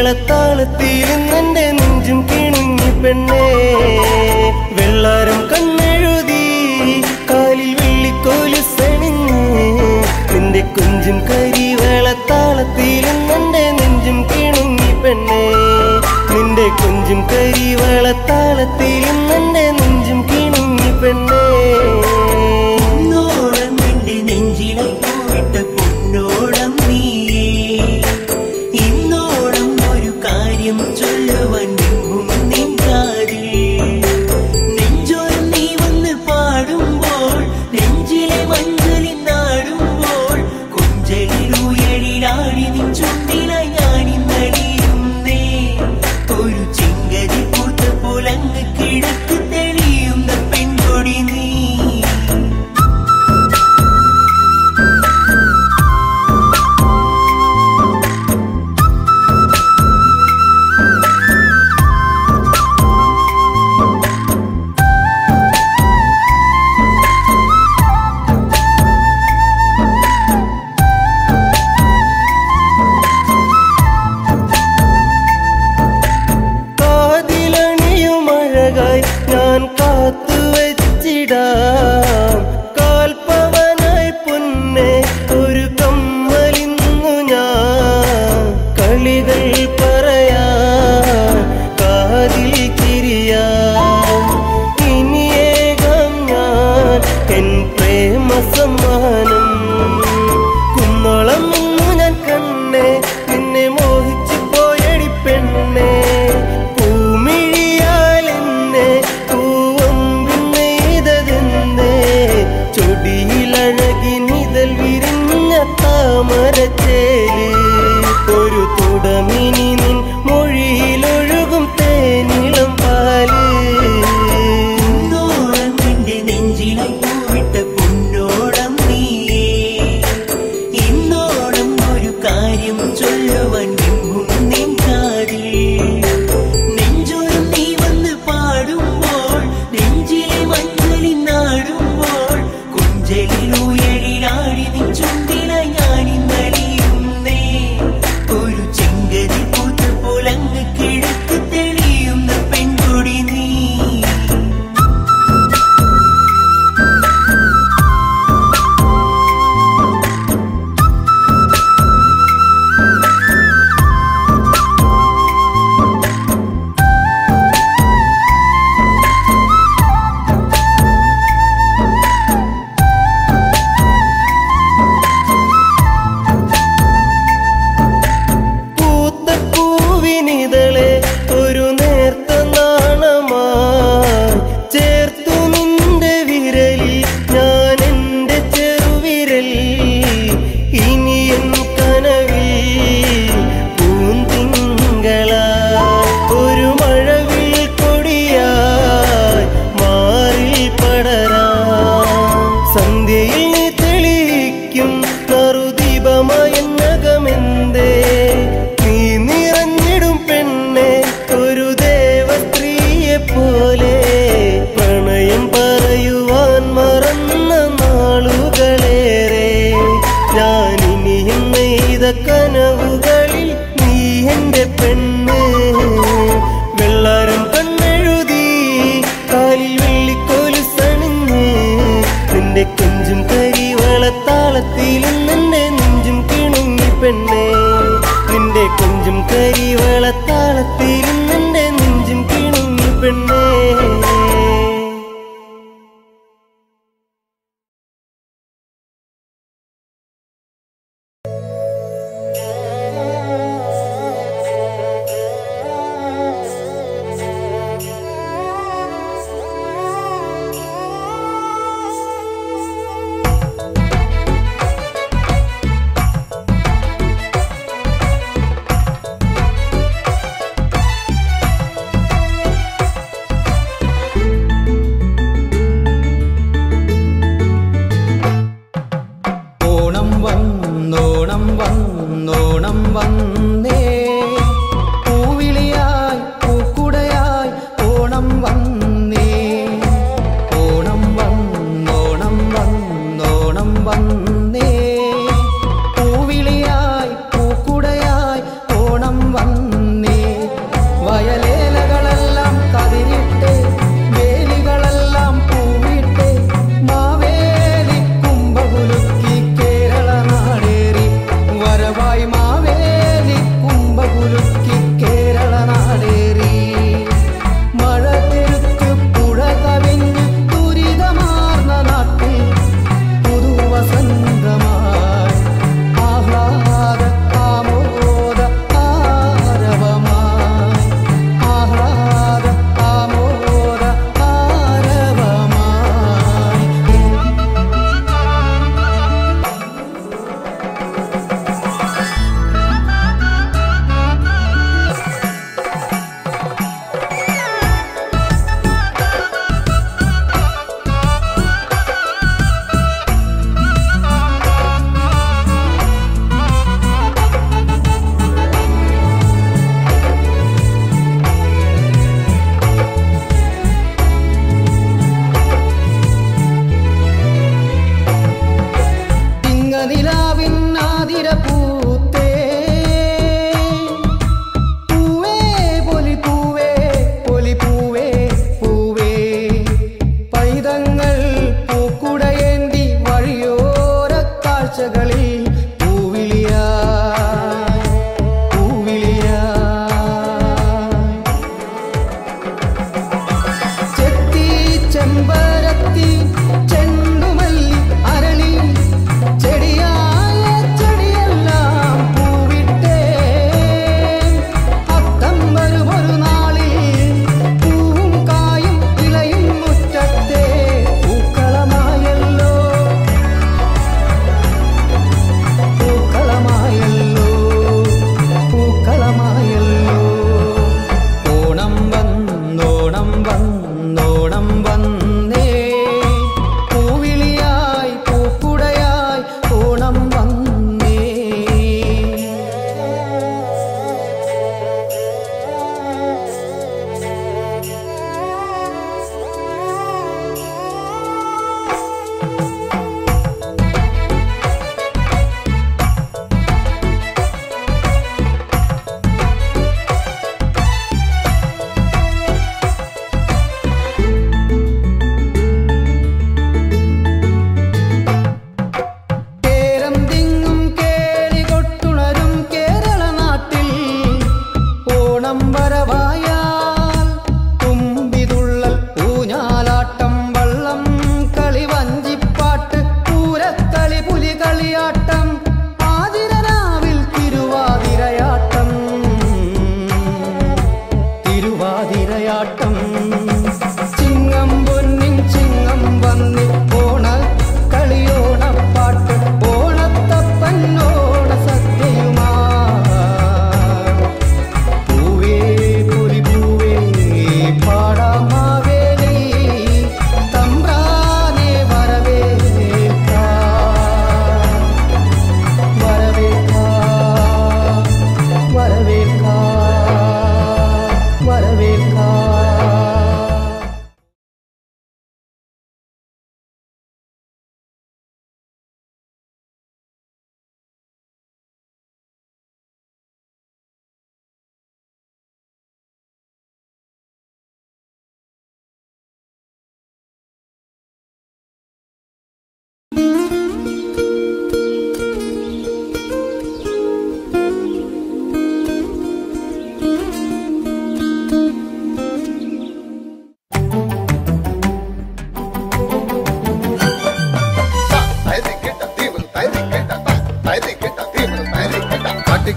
കരിവളത്താളത്തിൽ നിന്റെ നെഞ്ചും കിണുങ്ങി പെണ്ണേ വെള്ളാരം കണ്ണെഴുതി കാലിൽ വെള്ളിക്കോലുസണിഞ്ഞ് നിന്റെ കുഞ്ചും കരിവളത്താളത്തിൽ നിന്റെ നെഞ്ചും കിണുങ്ങി പെണ്ണേ നിന്റെ കുഞ്ചും കരിവളത്താളത്തിൽ നിന്റെ നെഞ്ചും കിണുങ്ങി പെണ്ണേ കനവുകളിൽ നീ എന്റെ പെണ്ണ് വെള്ളാരം കണ്ണെഴുതി കാലിൽ വെള്ളിക്കോലുസണിഞ്ഞ് നിന്റെ കൊഞ്ചും കരിവളത്താളത്തിൽ നിന്റെ നെഞ്ചും കിണുങ്ങി പെണ്ണേ നിന്റെ കൊഞ്ചും കരിവളത്താളത്തിൽ നിന്റെ നെഞ്ചും കിണുങ്ങി പെണ്ണേ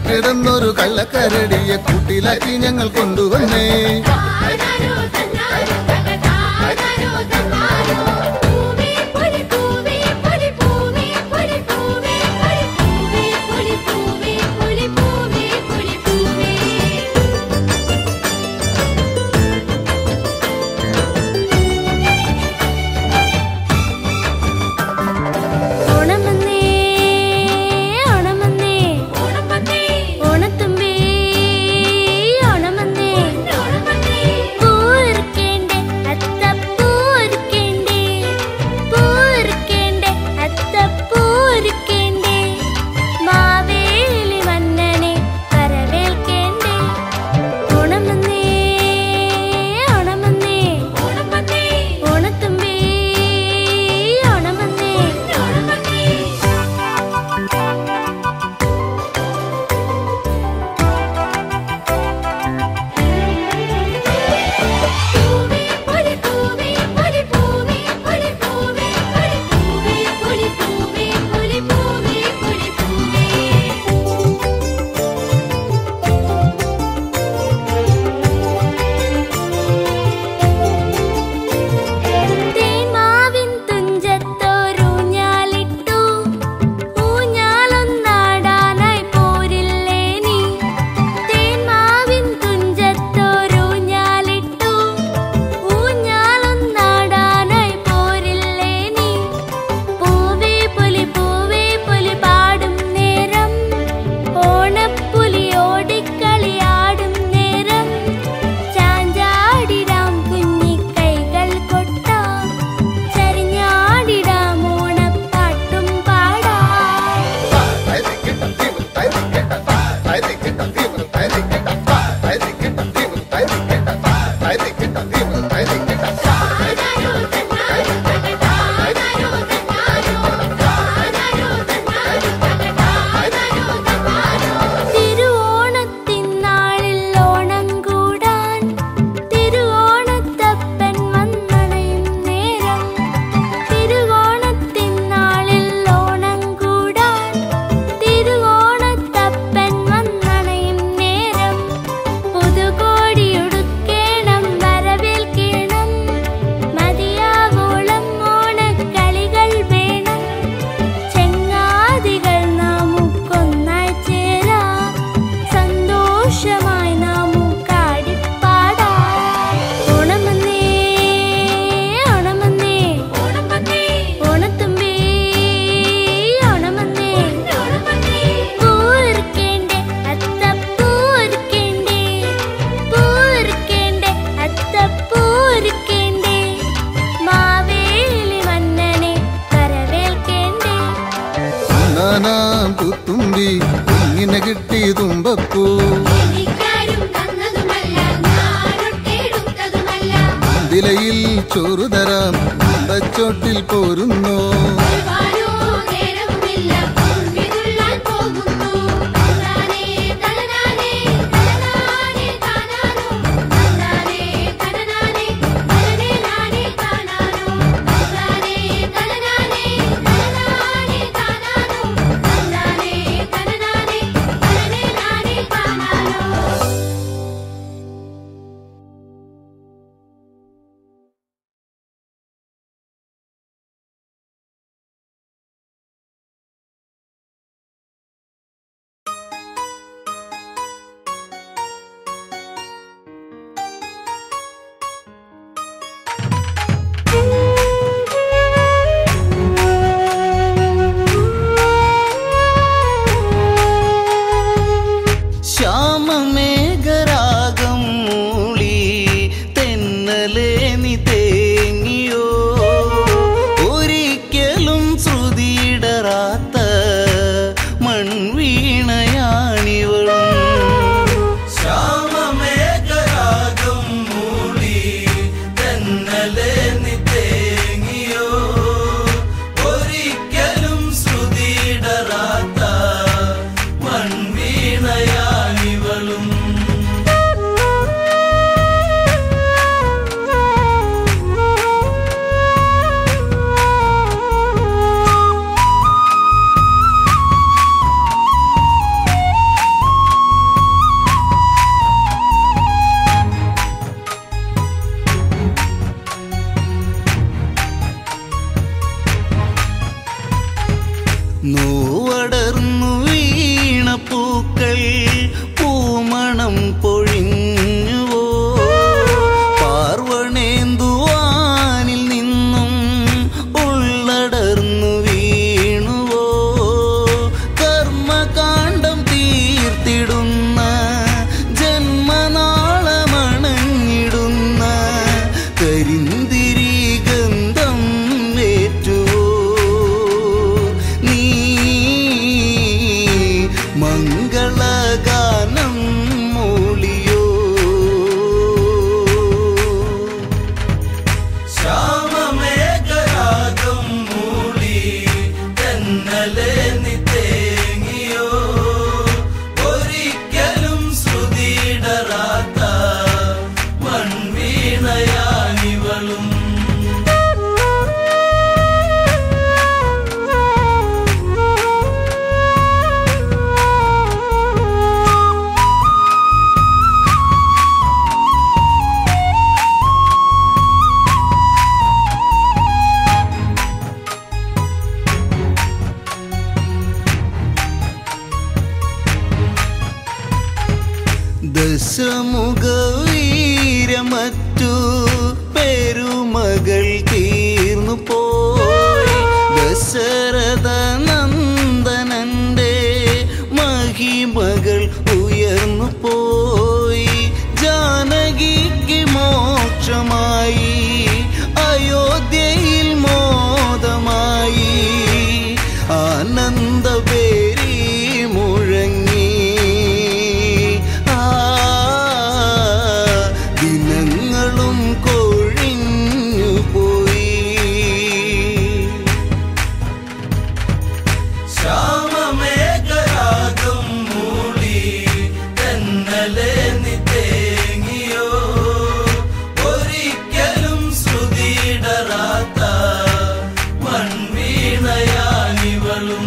കിടന്നൊരു കള്ളക്കരടിയെ കൂട്ടിലാക്കി ഞങ്ങൾ കൊണ്ടുവന്നേ. തുമ്പി ഇങ്ങനെ കിട്ടി തുമ്പപ്പൂ വിലയിൽ ചോറ് തരാം ചോട്ടിൽ പോരുന്നോ നോവടർന്നു വീണ പൂക്കൾ പൂമണം പൊഴിഞ്ഞുവോ പാർവണേന്തുവാനിൽ നിന്നും ഉള്ളടർന്നു വീണുവോ കർമ്മകാണ്ഡം തീർത്തിടുന്ന ജന്മനാളമണഞ്ഞിടുന്ന കരിന്തിരി ഗന്ധം ഏറ്റുവോ നീ മംഗളഗാനം മൂളിയോ ശ്യാമമേഘരാഗം മൂളി തെന്നലെ നിത്തേങ്ങിയോ ഒരിക്കലും ശ്രുതിയിടറാത്ത മൺവീണയാനിവളും ദശമുഖവീരമറ്റു പെരുമകൾ തീർന്നു പോയി ദശരഥ നന്ദനന്റെ മഹിമകൾ ഉയർന്നു പോയി ജാനകിക്ക് മോക്ഷമായി അയോധ്യയിൽ മോദമായി ആനന്ദപേരി മുഴങ്ങി ദിനങ്ങളും കൊഴിഞ്ഞു പോയി ശ്യാമമേഘരാഗം മൂളി തെന്നലെ നിത്തേങ്ങിയോ ഒരിക്കലും ശ്രുതിയിടറാത്ത മൺവീണയാനിവളും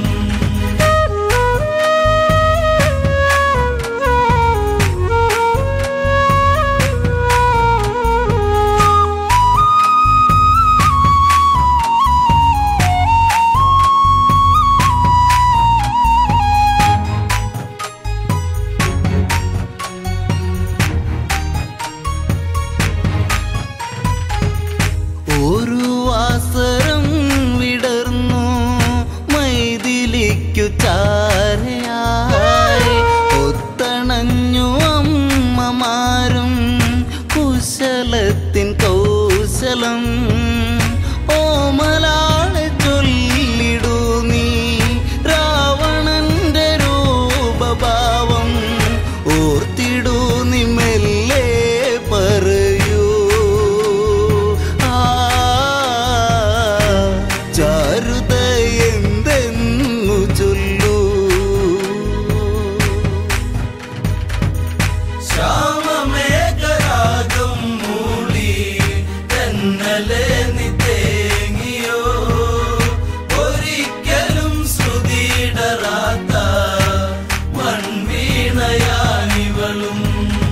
ഒരു വാസരം വിടർന്നു മൈഥിലിക്കു ചാരയായി ഒത്തണഞ്ഞു അമ്മമാരും കുശലത്തിൻ കൗശലം ഓമലാളെ ചൊല്ലിടൂ നീ രാവണന്റെ രൂപഭാവം ഓർത്തിടൂ നീ മെല്ലെ പറയൂ ചാരുത എന്തെന്നു ചൊല്ലൂ ശ്യാമമേഘരാഗം മൂളി തെന്നലെ നിത്തേങ്ങിയോ ഒരിക്കലും ശ്രുതിയിടറാത്ത മൺവീണയാനിവളും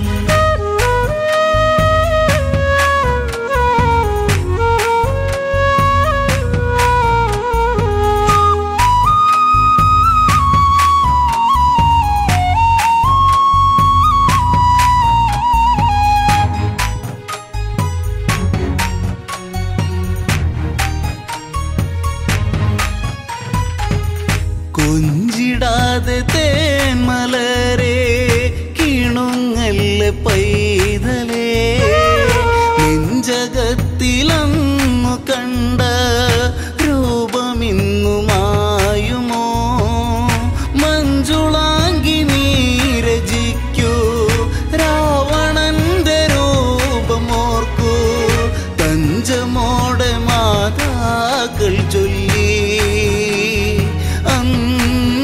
കൊഞ്ചിടാതെ തേന്മലരെ കിണുങ്ങല്ല പൈതലേ നെഞ്ചകത്തിലന്നു കണ്ട രൂപമിന്നു മായുമോ മഞ്ജുളാങ്കി നീരജിക്കൂ രാവണന്റെ രൂപമോർക്കൂ തഞ്ചമോടെ മാതാക്കൾ ചൊല്ലി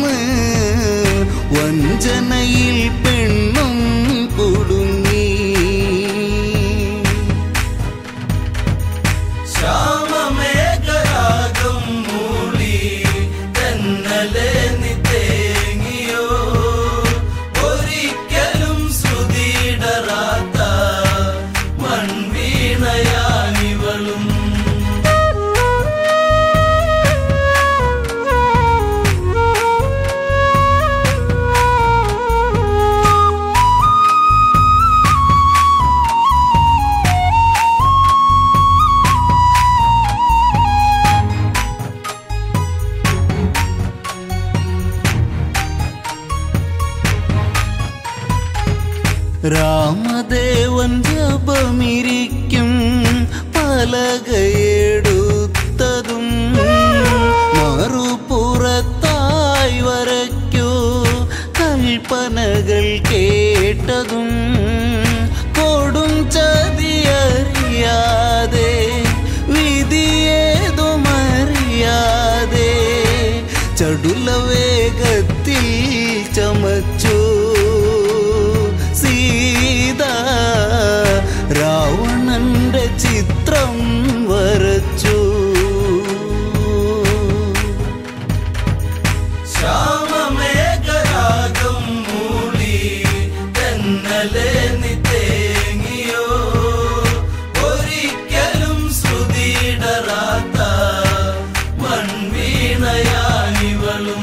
രാമദേവൻ ജപമിരിക്കും പലകയെടുത്തതും മറുപുറത്തായി വരയ്ക്കൂ കൽപ്പനകൾ കേട്ടതും കൊടും ചതിയറിയാതെ വിധിയേതുമറിയാതെ ചടുല വേഗത്തിൽ ചമച്ചു സീത രാവണന്റെ ചിത്രം വരച്ചു. ശ്യാമമേഘരാഗം മൂളി തെന്നലെ നീ തേങ്ങിയോ ഒരിക്കലും ശ്രുതിയിടറാത്ത മൺവീണയാനിവളും.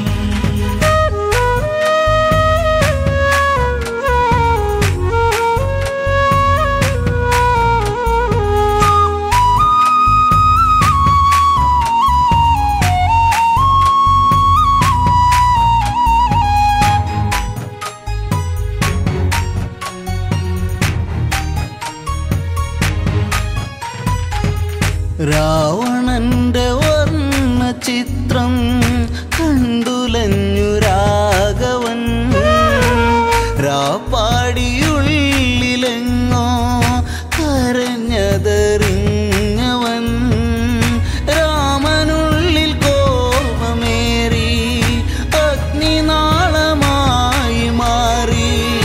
രാവണന്റെ വർണ്ണ ചിത്രം കണ്ടുലഞ്ഞു രാഘവൻ രാപ്പാടിയുള്ളിലെങ്ങോ കരഞ്ഞതറിഞ്ഞവൻ രാമനുള്ളിൽ കോപമേറി അഗ്നിനാളമായി മാറി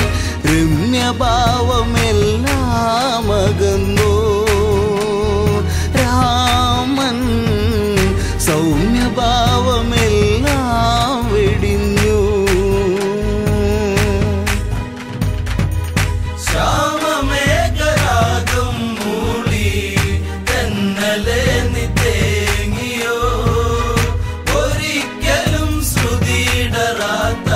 രമ്യഭാവമെല്ലാം അകന്നു രാമൻ സൗമ്യഭാവമെല്ലാം വെടിഞ്ഞു. ശ്യാമമേഘരാഗം മൂളി തെന്നലെ നീ തേങ്ങിയോ ഒരിക്കലും ശ്രുതിയിടറാത്ത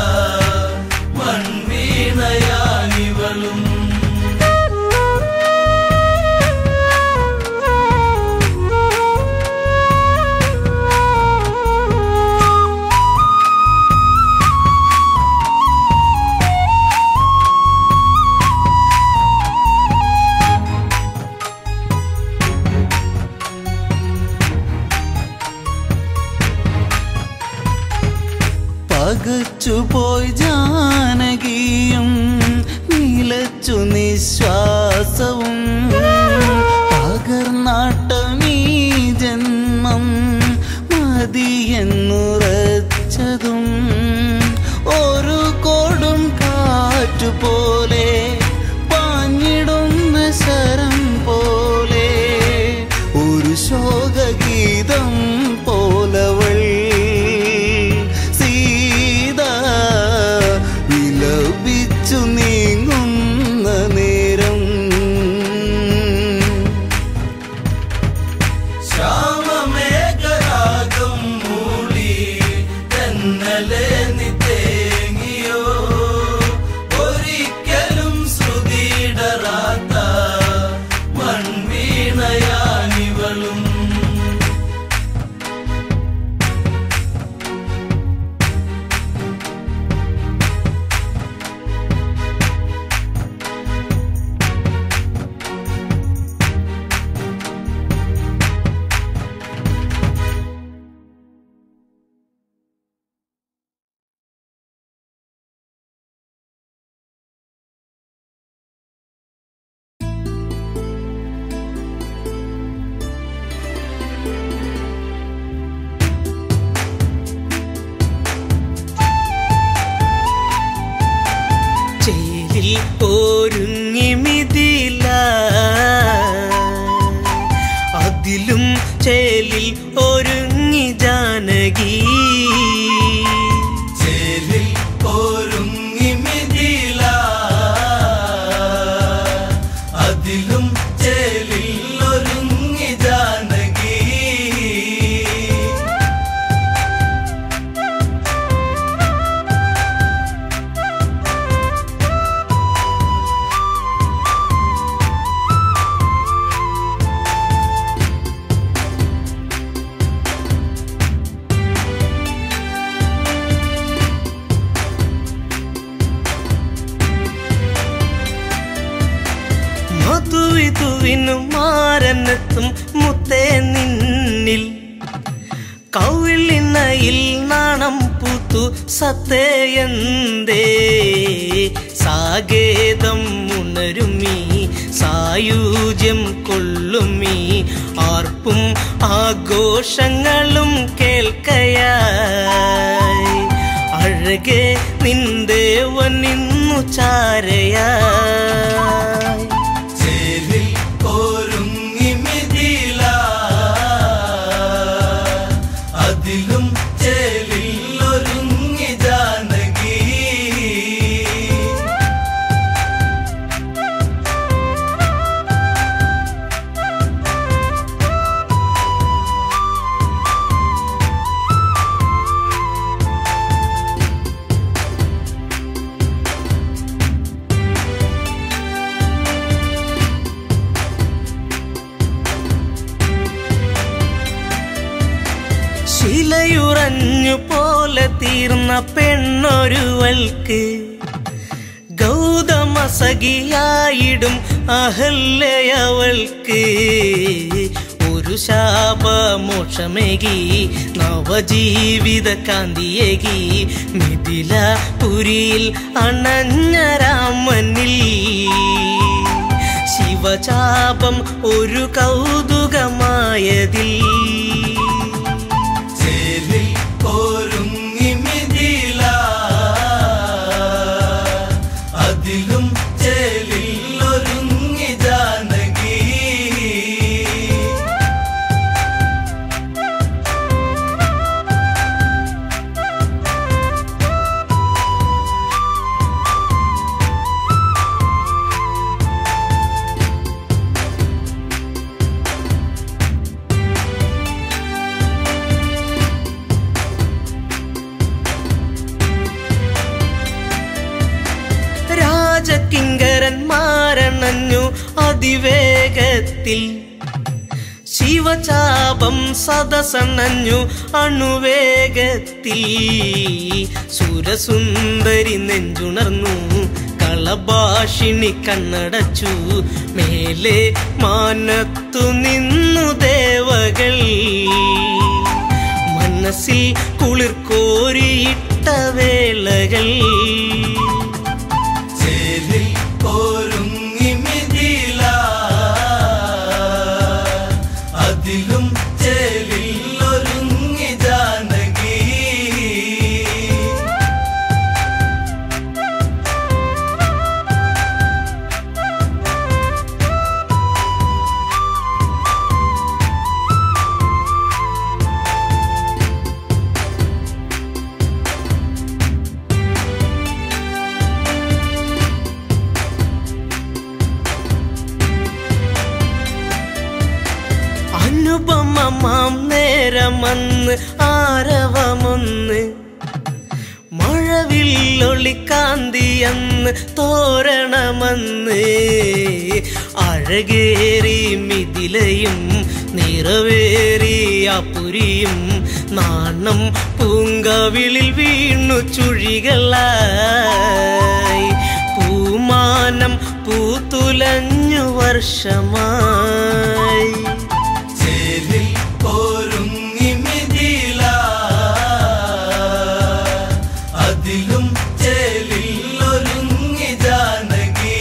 മൺവീണയാനിവളും. പകച്ചുപോയി ജാനകിയും നിലച്ചു നിശ്വാസവും പകർന്നാട്ടമീ ജന്മം മതിയെന്നുറച്ചതും ഒരു കൊടും കാറ്റുപോലെ പാഞ്ഞിടുന്ന ശരം പോലെ ഒരു ശോകഗീതം പോലവൾ വിലപിച്ചു നീങ്ങുന്ന നേരം. ശ്യാമമേഘരാഗം മൂളി തെന്നലെ നീ തേങ്ങിയോ ഒരിക്കലും വധുവിനു മാരനെത്തും മുത്തേ നിന്നിൽ കൗളിനയിൽ നാണം പൂത്തു സത്തേയന്തേ സാഗേതം ഉണരുമീ സായുജ്യം കൊള്ളുമീ ആർപ്പും ആഘോഷങ്ങളും കേൾക്കയായി അഴകെ നിന്ദേവൻ ഇന്നു ചാരയായി ചേരിൽ ഒരുങ്ങി മിഥില അതിലും ചേരിൽ ഒരുങ്ങി ജാനകി ശിലയുറഞ്ഞു പോലെ തീർന്ന പെണ്ണൊരുവൾക്ക് ഗൗതമ സഖിയായിടും അഹല്യവൾക്ക് ഒരു ശാപമോക്ഷമേകി നവജീവിത കാന്തിയേകി മിഥിലപുരിയിൽ അണഞ്ഞ രാമനിൽ ശിവചാപം ഒരു കൗതുകമായതിൽ ഒരുങ്ങി മിഥില അതിലും ചേലിൽ ഒരുങ്ങി ജാനകി രാജകിങ്കരന്മാരണഞ്ഞു അതിവേഗത്തിൽ ശിവചാപം സദസണഞ്ഞു അണുവേഗത്തിൽ സുരസുന്ദരി നെഞ്ചുണർന്നു കളഭാഷിണി കണ്ണടച്ചു മേലെ മാനത്തു നിന്നു ദേവകൾ മനസ്സിൽ കുളിർ കോരിയിട്ട വേളകൾ ഒരുങ്ങി മിഥില അതിലും ചേലിൽ ഒരുങ്ങി ജാനകി അനുപമമാം നേരമന്ന് ആരവമൊന്ന് മഴവില്ലൊളിക്കാന്തിയന്ന് തോരണമന്ന് അഴകേറി മിഥിലയും നിറവേറി അപുരിയും നാണം പൂങ്കവിളിൽ വീണു ചുഴികളായി പൂമാനം പൂത്തുലഞ്ഞു വർഷമായി ഒരുങ്ങി മിഥില അതിലും ചേലിൽ ഒരുങ്ങി ജാനകി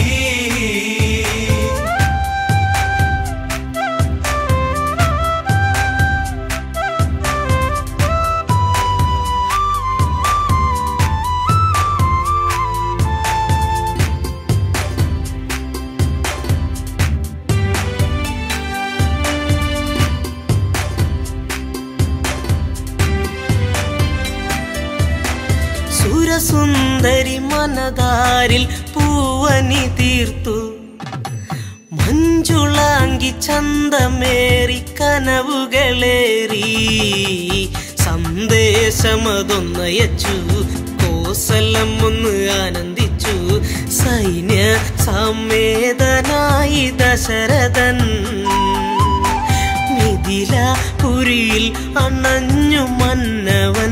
സുരസുന്ദരി മനതാരിൽ പൂവനി തീർത്തു മഞ്ജുളാങ്കി ചന്തമേറി കനവുകളേറി സന്ദേശമതൊന്നയച്ചു കോസലം ഒന്ന് ആനന്ദിച്ചു സൈന്യ സമേതനായി ദശരഥൻ മിഥിലപുരിയിൽ അണഞ്ഞു മന്നവൻ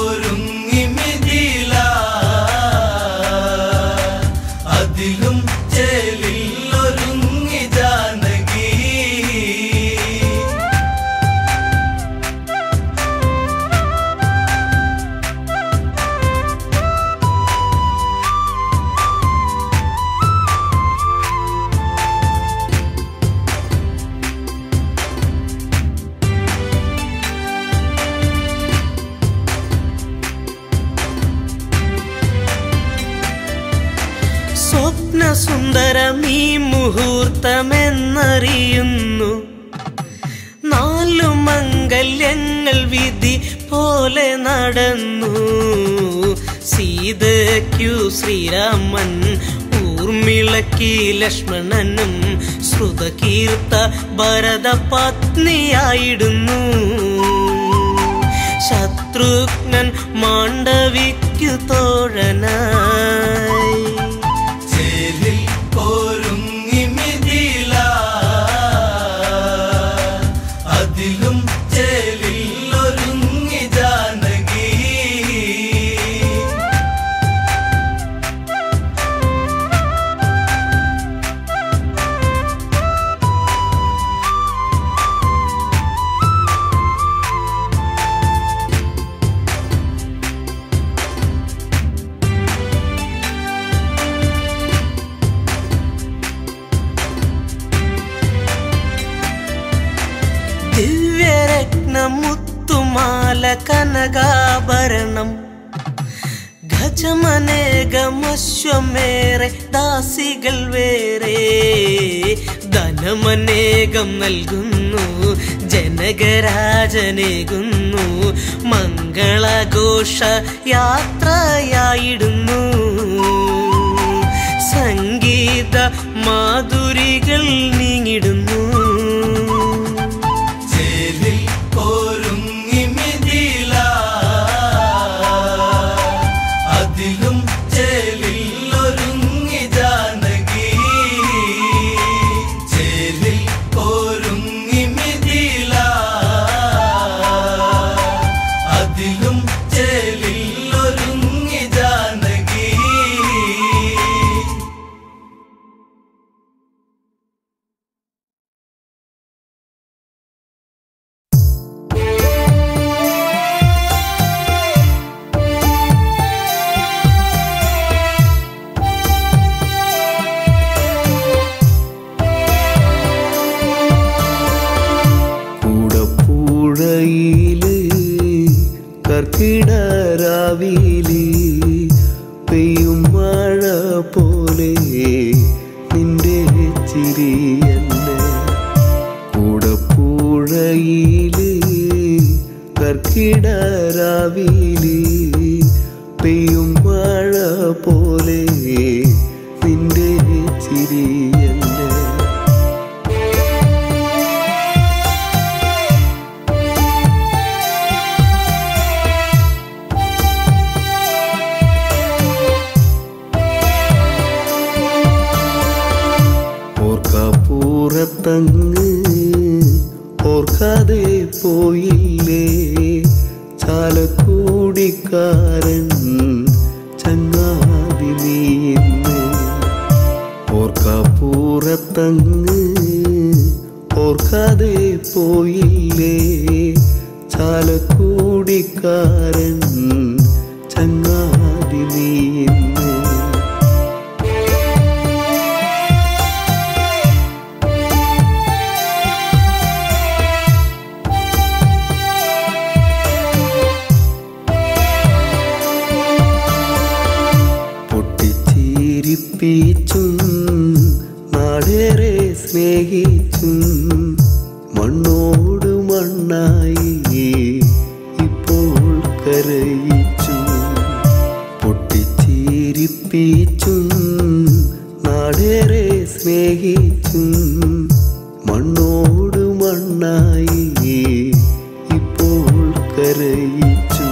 ഒരുങ്ങി മിഥില അതിലും സുന്ദരമീ മുഹൂർത്തമെന്നറിയുന്നു. 4 മംഗല്യങ്ങൾ വിധി പോലെ നടന്നു. സീതയ്ക്കു ശ്രീരാമൻ, ഊർമിളയ്ക്ക് ലക്ഷ്മണനും, ശ്രുതകീർത്ത ഭരത പത്നിയായിടുന്നു. ശത്രുഘ്നൻ മാണ്ഡവിക്കു തോഴനായി. ചേലിൽ ഒരുങ്ങി മിഥില, അതിലും ചേലിൽ ഒരുങ്ങി ജാനകി. മുത്തുമാല കനകാഭരണം, ഗജമനേകമശ്വമേറെ ദാസികൾ വേറെ. ധനമനേകം നൽകുന്നു, ജനകരാജനേകുന്നു. മംഗളഘോഷ യാത്രയായിടുന്നു. സംഗീത മാധുരികൾ നീങ്ങിടുന്നു. ഒരുങ്ങി മിഥില, അതിലും ചേലിൽ ഒരുങ്ങി ജാനകി. ചേലിൽ ഒരുങ്ങി മിഥില, അതിലും ചേലിൽ ഒരുങ്ങി ജാനകി. കർക്കിടരാവിലി പെയ്യും മഴ പോലെ നിന്റെ ചിരിയല്ലേ. കൂടപ്പുഴയില് കർക്കിടരാവിലി പെയ്യും മഴ പോലെ നിന്റെ ചിരിയല്ലേ. ഓർക്കപ്പൂറത്തങ്ങ് ഓർക്കാതെ പോയില്ലേ ചാലക്കുടിക്കാരൻ ചങ്ങാതി നീന്ന്. ഓർക്കപ്പൂറത്തങ്ങ് ഓർക്കാതെ പോയില്ലേ ചാലക്കുടിക്കാരൻ ചങ്ങാതി നീന്ന്. പൊട്ടിച്ചിരിപ്പിച്ചും നാടേറെ സ്നേഹിച്ചും മണ്ണോട് മണ്ണായി ഇപ്പോൾ കരയിച്ചു. പൊട്ടിച്ചിരിപ്പിച്ചും നാടേറെ സ്നേഹിച്ചും മണ്ണോട് മണ്ണായി ഇപ്പോൾ കരയിച്ചു.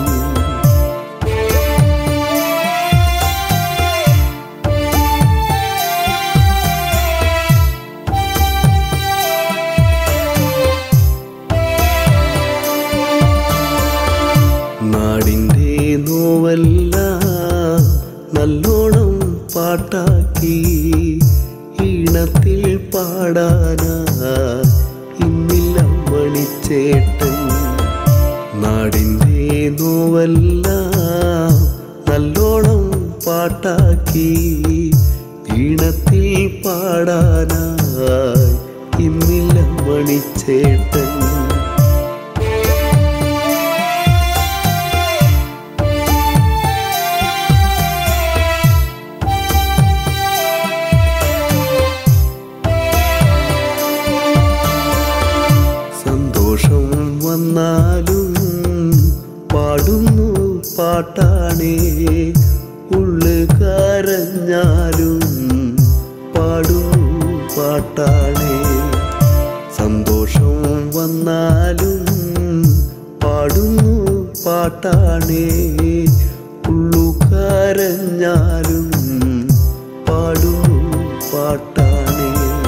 നാടിൻ്റെ നോവല്ല നല്ലോണം പാട്ടാക്കി ഈണത്തിൽ പാടാനാ ഇന്നില്ല മണിച്ചേട്ടൻ. നാടിൻ്റെ നോവല്ല നല്ലോണം പാട്ടാക്കി ഈണത്തിൽ പാടാനായി ഇന്നില്ല മണിച്ചേട്ടൻ. വന്നാലും പാടുന്നു പാട്ടാണേ, ഉള്ളു കരഞ്ഞാലും പാടുന്നു പാട്ടാണേ. സന്തോഷം വന്നാലും പാടുന്നു പാട്ടാണേ, ഉള്ളു കരഞ്ഞാലും പാടുന്നു പാട്ടാണേ.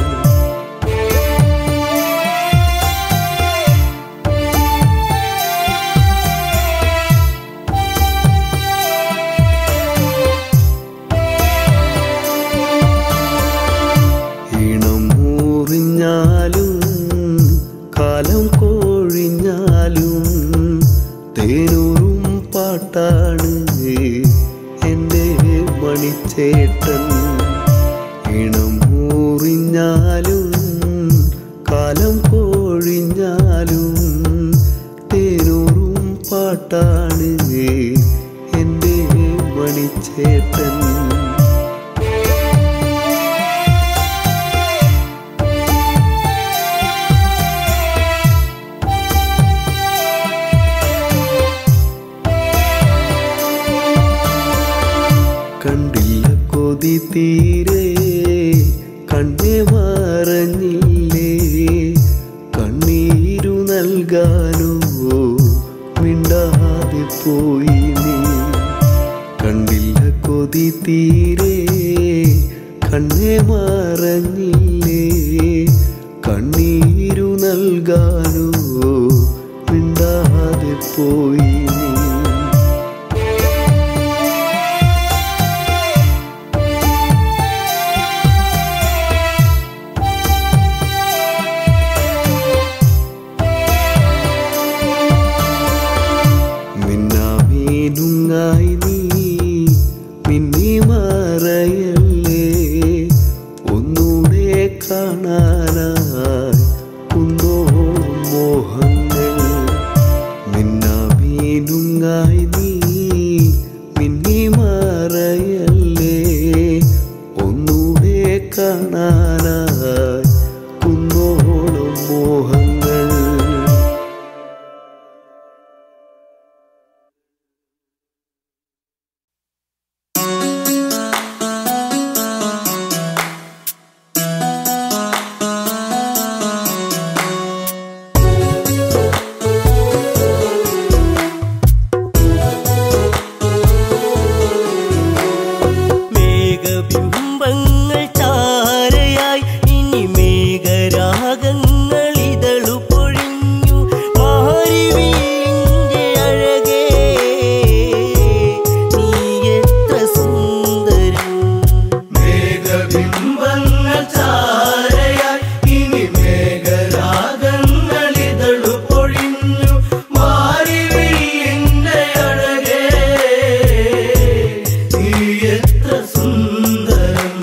ഈണം മുറിഞ്ഞാലും കാലം കോഴിഞ്ഞാലും തേനൂറും പാട്ടാണ് എൻ്റെ മണിച്ചേട്ടൻ. ഈണം മുറിഞ്ഞാലും കാലം കോഴിഞ്ഞാലും തേനൂറും പാട്ടാണ് എൻ്റെ മണിച്ചേട്ടൻ. കണ്ടില്ല കൊതി തീരെ കണ്ണേ മറഞ്ഞില്ലേ, കണ്ണീരു നൽകാനോ മിണ്ടാതെ പോയി നീ. കണ്ടില്ല കൊതി തീരെ കണ്ണേ മറഞ്ഞില്ലേ, കണ്ണീരു നൽകാനോ മിണ്ടാതെ പോയി നീ. മിന്നാമീനുങ്ങായി നീ മിന്നി മറയല്ലേ, ഒന്നൂടെ കാണാനായി കുന്നോളം മോഹങ്ങൾ. മിന്നാമീനുങ്ങായി നീ മിന്നി മറയല്ലേ, ഒന്നൂടെ കാണാനായി കുന്നോളം മോഹങ്ങൾ. മേഘബിംബങ്ങൾ ചാരയായി ഇനി മേഘരാഗങ്ങൾ ഇതളു പൊഴിഞ്ഞു മാരിവില്ലിന്റെ അഴകേ, നീ എത്ര സുന്ദരം. മേഘബിംബങ്ങൾ ചാരയായി ഇനി മേഘരാഗങ്ങൾ ഇതളു പൊഴിഞ്ഞു മാരിവില്ലിന്റെ അഴകേ, നീ എത്ര സുന്ദരം.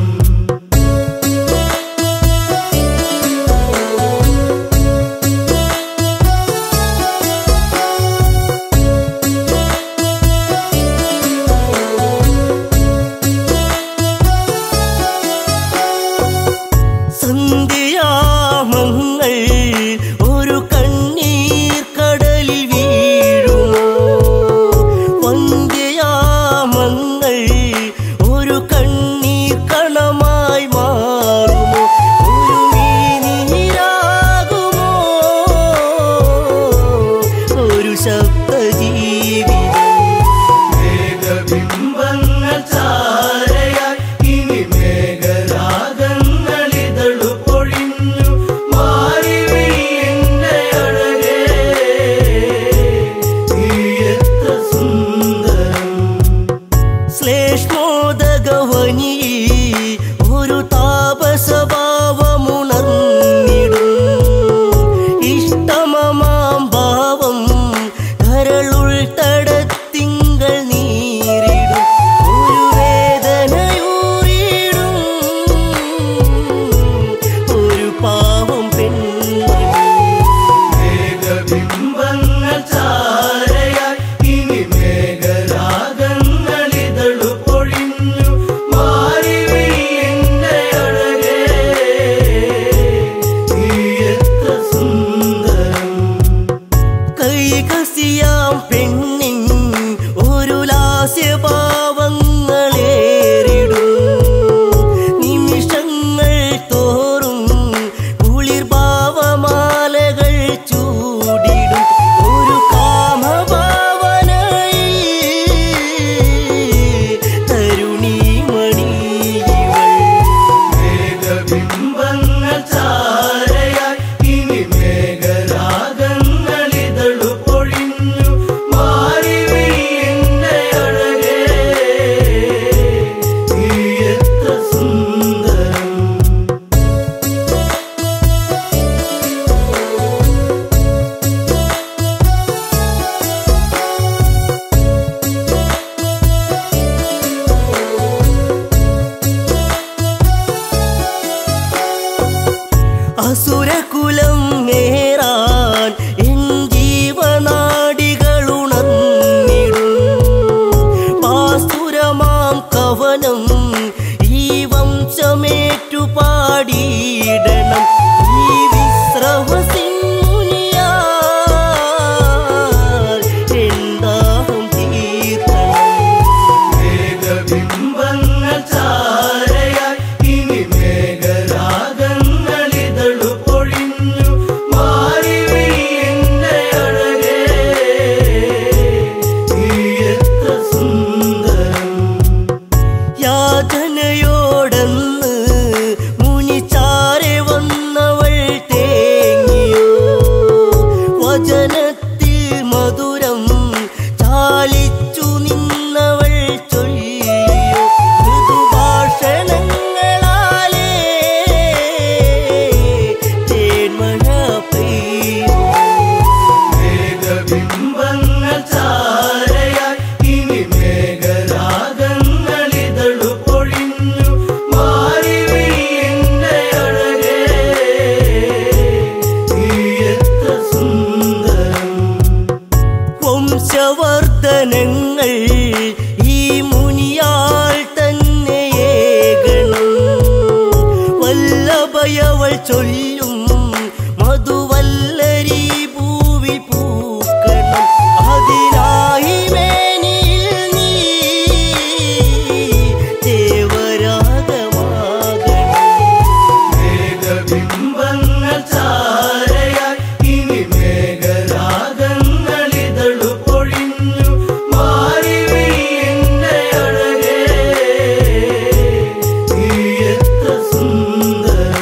സന്ധ്യാമങ്ങൾ ഒരു കണ്ണീർ കടലിൽ വീഴുമോ, വന്ധ്യാമങ്ങൾ ഒരു കണ്ണീർ കണമായി മാറുമോ, ഒരു നീരാകുമോ ഒരു ശബ്ദജീവിതം. മേഘബിംബങ്ങൾ ചാരയായി ഇനി മേഘരാഗങ്ങൾ ഇതളു പൊഴിഞ്ഞു മാരിവില്ലിന്റെ അഴകേ, നീ എത്ര സുന്ദരം. ശ്ലേഷ്മോദകവനി ഒരു താപസഭാവമുണർന്നിടും, ഇഷ്ടമമാം ഭാവം കരളു വികസിയാം പെണ്ണിൻ ഒരു ലാസ്യഭാവങ്ങളേറിടും നിമിഷങ്ങൾ തോറും കുളിർഭാവമാലകൾ ചൂടിടും ഒരു കാമഭാവനയിൽ തരുണീമണിയിവൾ മേഘബിംബങ്ങൾ ചാരയായി ഇനി മേഘരാഗങ്ങളിതളു പൊഴിഞ്ഞു മാറി വീഴുന്ന അഴകേ നീ എത്ര സുന്ദരം അസുരകുലം നേരാൻ എൻ ജീവനാടികളുണർന്നിടും പാസുരമാം കവനം ഈ വംശമേറ്റു പാടിയിടണം ഈ വിശ്രവസിംഹുനിയാൽ എന്താഹം തീർക്കണം മേഘബിംബങ്ങൾ ചാരയായി ഇനി മേഘരാഗങ്ങളിതളു പൊഴിഞ്ഞു മാറി വീഴുന്ന അഴകേ നീ എത്ര സുന്ദരം യാതനയോടന്ന് മുനിച്ചാരെ വന്നവൾ തേങ്ങിയോ വചനത്തിൽ മധുരം ചാലിച്ചു നിന്നവൾ ചൊല്ലിയോ മൃദുഭാഷണങ്ങളാലേ തേന്മഴ പെയ്യുമോ മേഘബിംബങ്ങൾ ചാരയായി ഇനി മേഘരാഗങ്ങളിതളു പൊഴിഞ്ഞു മാറി വീഴുന്ന അഴകേ നീ എത്ര സുന്ദരം വംശവർദ്ധനങ്ങൾ ഈ മുനിയാൾ തന്നെയേകണം വല്ലഭയവൾ ചൊല്ലും മധുവല്ലരി പൂവിൽ പൂക്കണം അതിനായി മേനിൽ നീ ദേവരാഗമാകണം മേഘബിംബങ്ങൾ ചാരയായി ഇനി മേഘരാഗങ്ങളിതളു പൊഴിഞ്ഞു മാറി വീഴുന്ന അഴകേ നീ എത്ര സുന്ദരം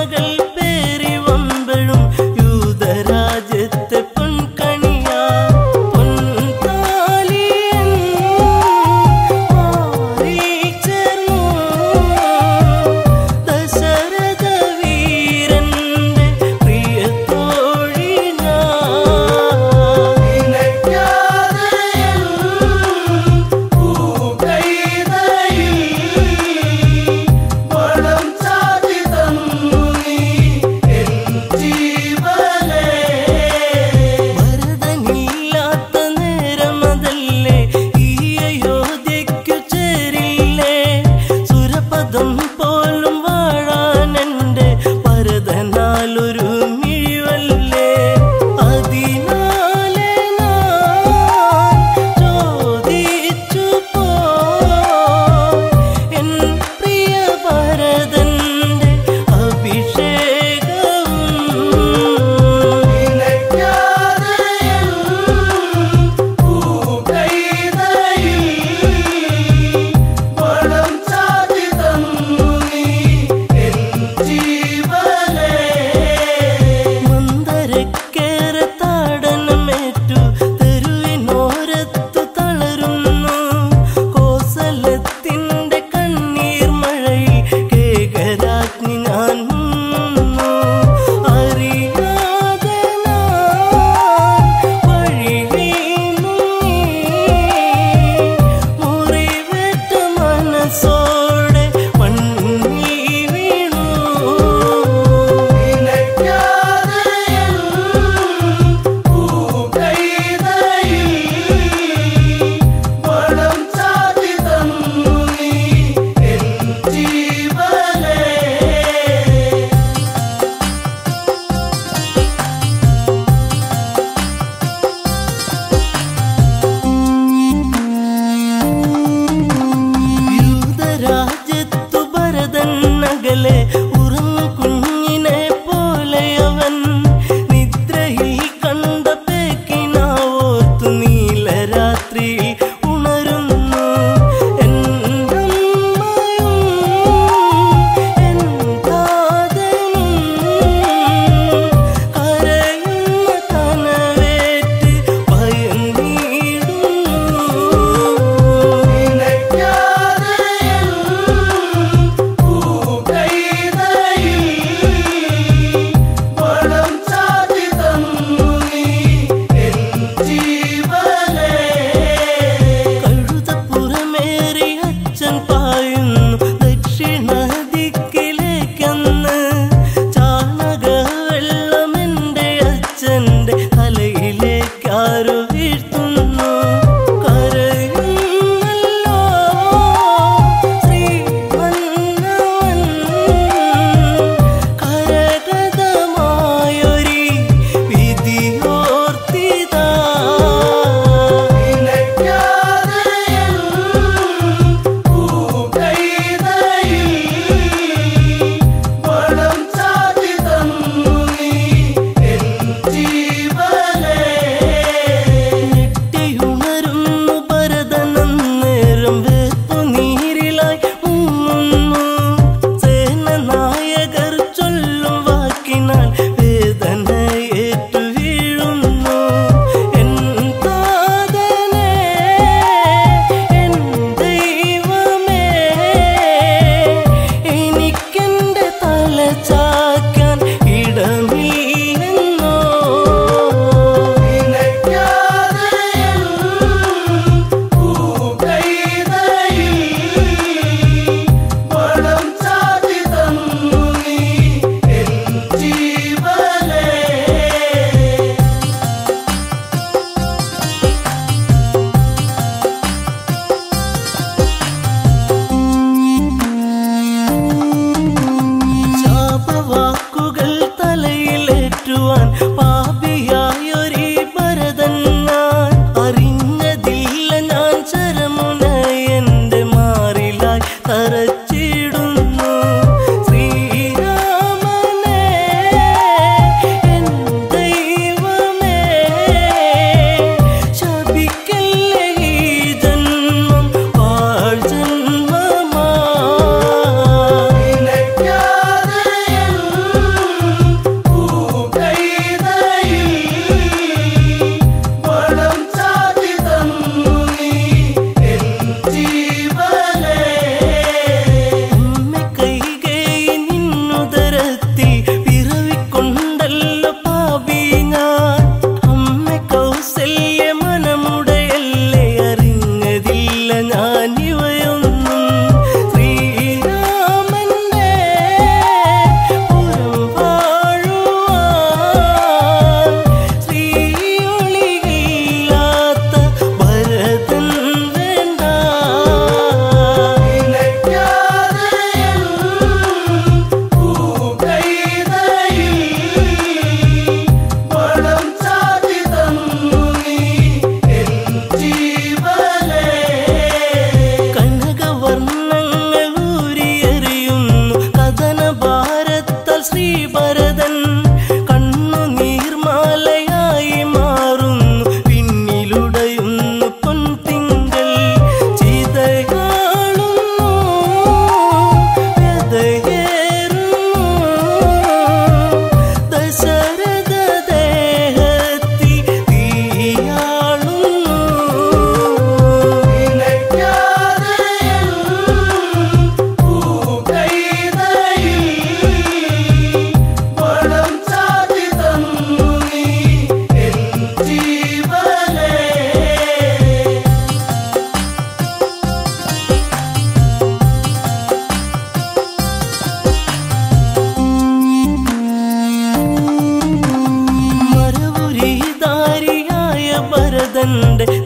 മകൾ പേറി വമ്പഴും യൂതരാജ്യത്തെ പൊൻകണിയാ പൊൻതാലിയൻ മാറിൽ ചേർന്നു ദശരഥ വീരന്റെ പ്രിയ തോഴി ഭരതനില്ലാത്ത നേരമതല്ലേ ഈ അയോധ്യയ്ക്കു ചേരില്ലേ സുരപദം പോലും വാഴാനെന്റെ ഭരതനാലൊരു മിഴിവല്ലേ അതിനാലെ ഞാൻ ചോദിച്ചു എൻ പ്രിയ ഭരതന്റെ അഭിഷേകവും മന്ദരക്കേറെ താടനമേറ്റു തെരുവിനോരത്തു തളരുന്നു കോസലത്തിന്റെ കണ്ണീർ മഴയിൽ കേകരാജ്ഞി ഞാൻ മുങ്ങുന്നു അറിയാതെ ഞാൻ വഴിയിൽ മുറിവേറ്റ മനസ്സോടെ മണ്ണിൽ വീണു യൂതരാജ്യത്തു ഭരതൻ അകലെ ഉറങ്ങു കുഞ്ഞിനെ പോലെയവൻ നിദ്രയിൽ കണ്ട പേക്കിനാവോർത്തു നീലരാത്രിയിൽ ഉണരുന്നു എന്നമ്മയും എൻ താതനും കരയുന്ന കനവേറ്റ് ഭയന്നിടുന്നു കഴുതപ്പുറമേറി അച്ഛൻ പായുന്നു ദക്ഷിണ ദിക്കിലേക്കെന്ന് ചാണകവെള്ളമെന്റെ അച്ഛന്റെ തലയിലേക്കാരോ വീഴ്ത്തുന്നു കരയുന്നല്ലോ ശ്രീമന്നവൻ കരഗതമായൊരി വിധിയോർത്തിതാ ഞെട്ടിയുണരുന്നു ഭരതനന്നേരം വേർപ്പു നീരിലായി മുങ്ങുന്നു സേനനായകർ ചൊല്ലും വാക്കിനാൽ വേദനയേറ്റു വീഴുന്നു എൻ താതനേ എൻ ദൈവമേ എനിക്കെന്റെ തല ചാക്കാൻ ഇടമില്ലെന്നോ ശാപവാക്കുകൾ തലയിലേറ്റുവാൻ പാപിയായൊരു ഭരതൻ ഞാൻ അറിഞ്ഞതില്ല ഞാൻ ശരമുന എന്റെ മാറിലായി തറച്ചിടുന്നു ശ്രീരാമനേ എൻ ദൈവമേ ശപിക്കല്ലേ ഈ ജന്മം പാഴ് ജന്മമാ എൻ്റെ